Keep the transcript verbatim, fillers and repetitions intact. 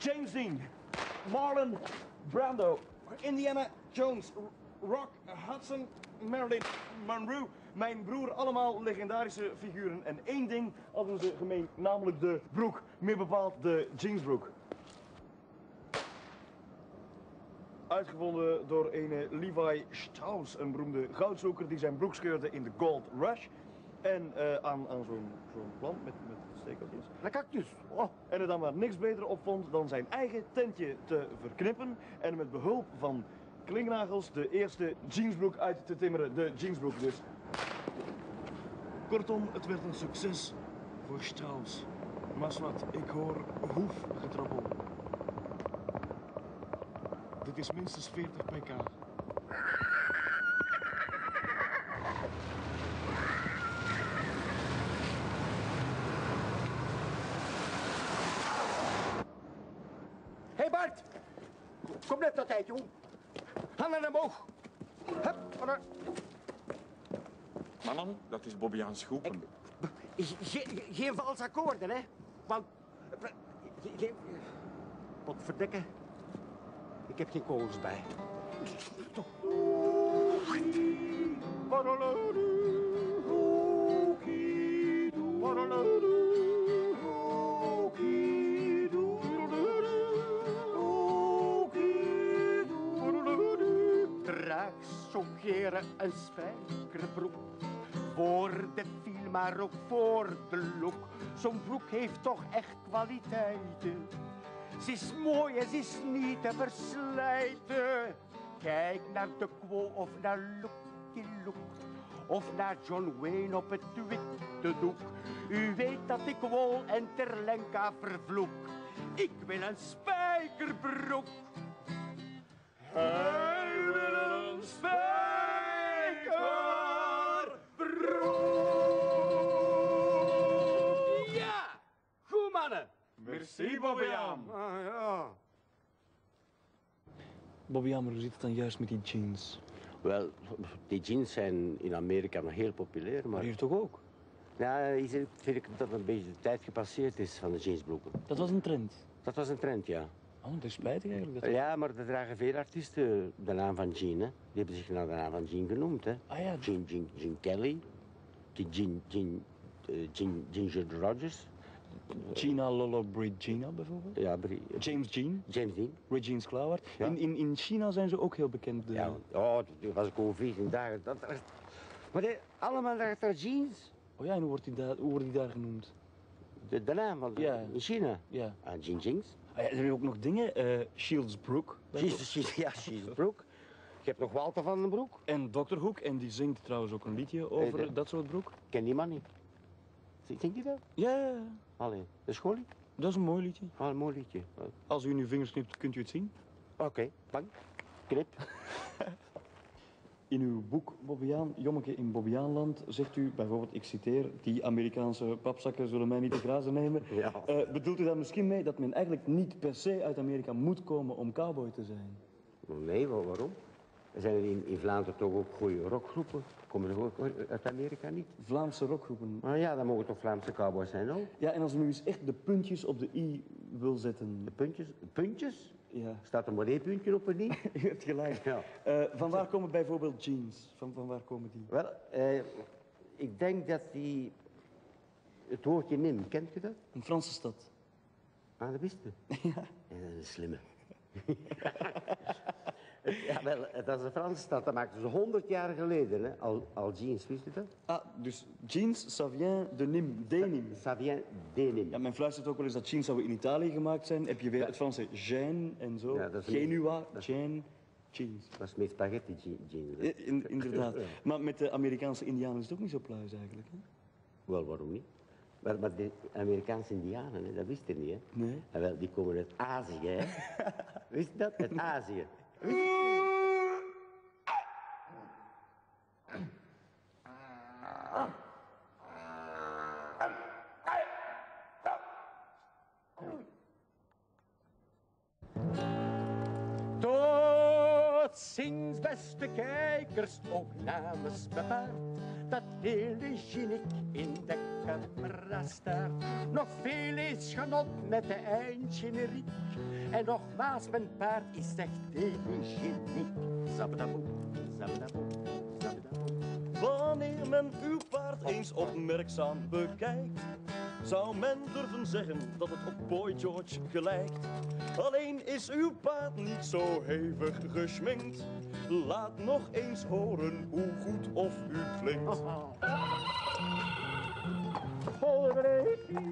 James Dean, Marlon Brando, Indiana Jones, Rock Hudson, Marilyn Monroe. Mijn broer, allemaal legendarische figuren. En één ding hadden ze gemeen, namelijk de broek. Meer bepaald de jeansbroek. Uitgevonden door een Levi Strauss, een beroemde goudzoeker die zijn broek scheurde in de Gold Rush. En uh, aan, aan zo'n zo'n plant met, met stekeltjes. Een cactus. Oh. En er dan maar niks beter op vond dan zijn eigen tentje te verknippen. En met behulp van klinknagels de eerste jeansbroek uit te timmeren. De jeansbroek dus. Kortom, het werd een succes voor Strauss. Maar wat, ik hoor hoefgetrappel. Dit is minstens veertig pk. Hé hey Bart! Kom net op tijd, jong. Handen omhoog. Hup, maar... Mannen, dat is Bobbejaans groepen. Ge geen vals akkoorden, hè? Want... Geen... Potverdikke. Ik heb geen kogels bij. Draag zo'n keren een spijkerbroek. Voor de fil, maar ook voor de look. Zo'n broek heeft toch echt kwaliteiten. Ze is mooi en ze is niet te verslijten. Kijk naar de Quo of naar Lucky Luke. Of naar John Wayne op het witte doek. U weet dat ik wol en Terlenka vervloek. Ik wil een spijkerbroek. Hij wil een spijkerbroek. Ja, goed mannen. Merci, Bobbejaan. Ah, ja. Bobbejaan, maar hoe zit het dan juist met die jeans? Wel, die jeans zijn in Amerika nog heel populair, maar... Maar hier toch ook? Ja, hier vind ik dat een beetje de tijd gepasseerd is van de jeansbroeken. Dat was een trend. Dat was een trend, ja. Oh, dat is spijtig eigenlijk. Dat... Ja, maar er dragen veel artiesten de naam van Jean, hè. Die hebben zich naar de naam van Jean genoemd, hè. Ah ja. Jean, Jean, Jean Kelly, Jean, Jean, uh, Jean, Ginger Rogers. Gina Lollobrigida bijvoorbeeld? Ja, Brie, James Jean. James Dean. Regine Klauwaert. Ja. In, in, in China zijn ze ook heel bekend. De... Ja, oh, toen was ik over veertien dagen. Dat, dat, maar die, allemaal dragen jeans. Oh ja, en hoe wordt die daar, hoe wordt die daar genoemd? De, de naam van Ja. in China. Ja. Ah, Jean Jeans. Ah, ja, er zijn ook nog dingen. Uh, Shields Brook. Jezus, ja, Shields Brook. Je hebt nog Walter van den Broek. En dokter Hoek. En die zingt trouwens ook een liedje over Hey, de... dat soort broek. Ken die man niet? Zingt die dat? Ja, ja, ja. Allee, dat is goed. Dat is een mooi liedje. Ah, een mooi liedje. Als u in uw vingers knipt, kunt u het zien. Oké, okay, bang. Knip. In uw boek Bobbejaan, Jommeke in Bobbejaanland, zegt u bijvoorbeeld, ik citeer, die Amerikaanse papzakken zullen mij niet te grazen nemen. Ja. Uh, bedoelt u daar misschien mee dat men eigenlijk niet per se uit Amerika moet komen om cowboy te zijn? Nee, waarom? Er zijn in, in Vlaanderen toch ook goede rockgroepen. Komen er ook uit Amerika niet? Vlaamse rockgroepen. Maar ja, dan mogen toch Vlaamse cowboys zijn ook? Ja, en als u nu eens echt de puntjes op de i wil zetten. De puntjes? Puntjes? Ja. Staat er maar één puntje op en niet? U hebt gelijk. Ja. Uh, van waar komen bijvoorbeeld jeans? Van, van waar komen die? Wel, eh, ik denk dat die... Het woordje Nim, kent u dat? Een Franse stad. Ah, dat wist u? Ja. Ja, dat is een slimme. Ja, wel, dat is een Franse stad. Dat maakten ze honderd jaar geleden, hè. Al, al jeans, wist u dat? Ah, dus jeans, ça vient de Nîmes, de Nîmes. Ça vient de Nîmes. Ja, men fluistert ook wel eens dat jeans zouden in Italië gemaakt zijn. Heb je weer het Franse gêne en zo. Ja, dat is Genua, dat- gêne, jeans. Dat is met spaghetti je- jeans. hè. Ja, in- inderdaad. Maar met de Amerikaanse Indianen is het ook niet zo pluis eigenlijk, hè? Wel, waarom niet? Maar, maar de Amerikaanse Indianen, hè, dat wist je niet, hè? Nee. En wel, die komen uit Azië, hè? Wist je dat? Uit Azië. Tot ziens, beste kijkers, ook namens bepaald dat hele geniek in de camera staat. Nog veel is genot met de eindgeneriek. En nogmaals, mijn paard is echt telegeniek. Zabadaboe, zabadaboe, zabadaboe. Wanneer men uw paard eens opmerkzaam bekijkt, zou men durven zeggen dat het op Boy George gelijkt. Alleen is uw paard niet zo hevig geschminkt. Laat nog eens horen hoe goed of u klinkt. Volgende week